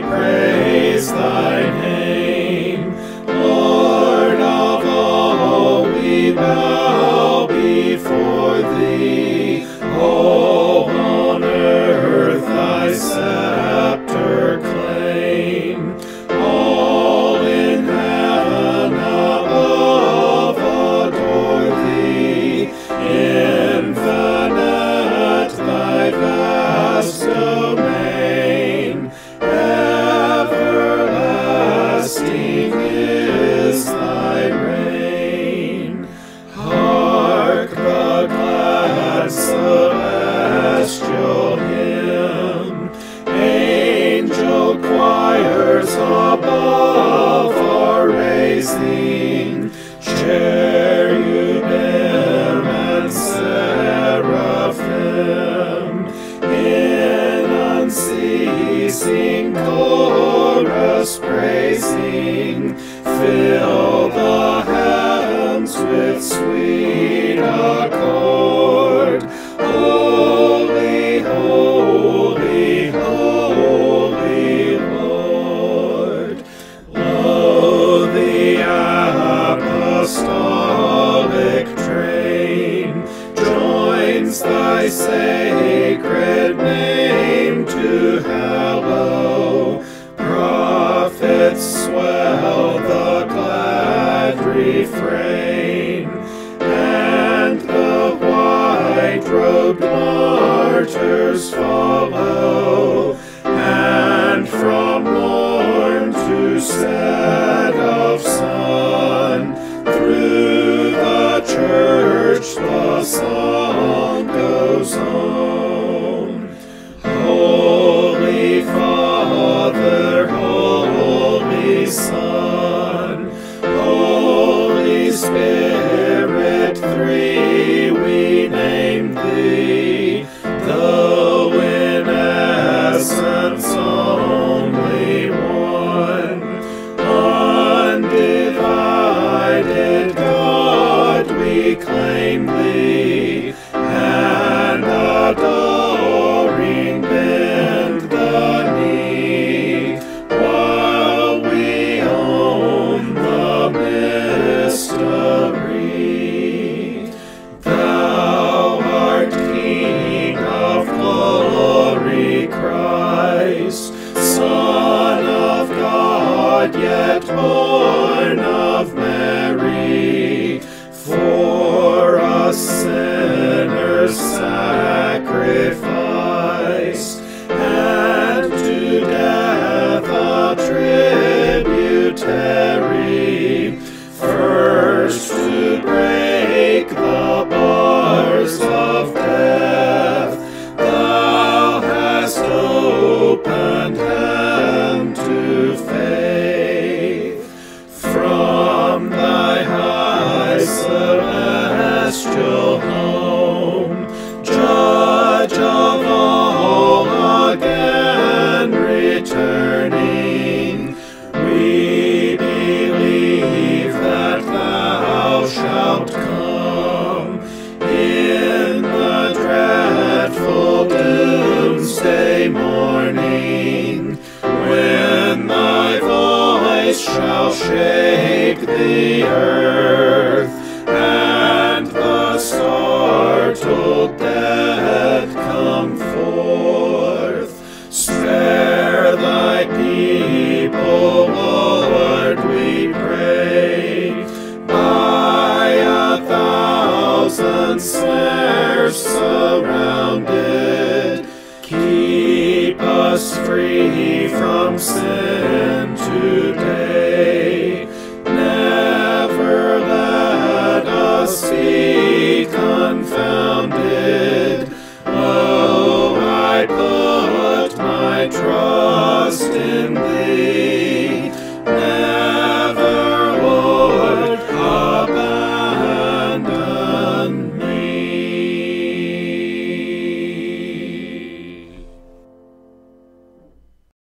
praise thy name. Lord of all, we bow before thee. All on earth thy scepter claim. All in heaven above adore thee. Infinite thy vast domain. Everlasting is thy reign. Hark the glad celestial hymn. Angel choirs above are raising. Cherubim and seraphim in unceasing chorus praising. Fill the heavens with sweet accord. Holy, holy, holy Lord. Lo, the apostolic train joins thy sacred name to hallow. Prophets swell the glad refrain, and the white-robed martyrs follow, and from morn to set of sun, through the church the song goes on. Holy Father, Holy Son, Holy Spirit, three we name thee, though in essence only one. Undivided God, we claim thee, and adoring bend the knee, while we own the mystery. Thou art King of glory, Christ, Son of God, yet born of Mary. For us sinners sacrificed, and to death a tributary, first to break the bars of death. Thou hast opened heaven to faith. From thy high celestial home, Judge of all again returning, we believe that thou shalt come in the dreadful doomsday morning, when thy voice shall shake the earth, and the startled dead come forth. Spare thy people, Lord, we pray. By 1,000 snares surrounded, keep us free from sin today. Never let us be confounded. Oh, I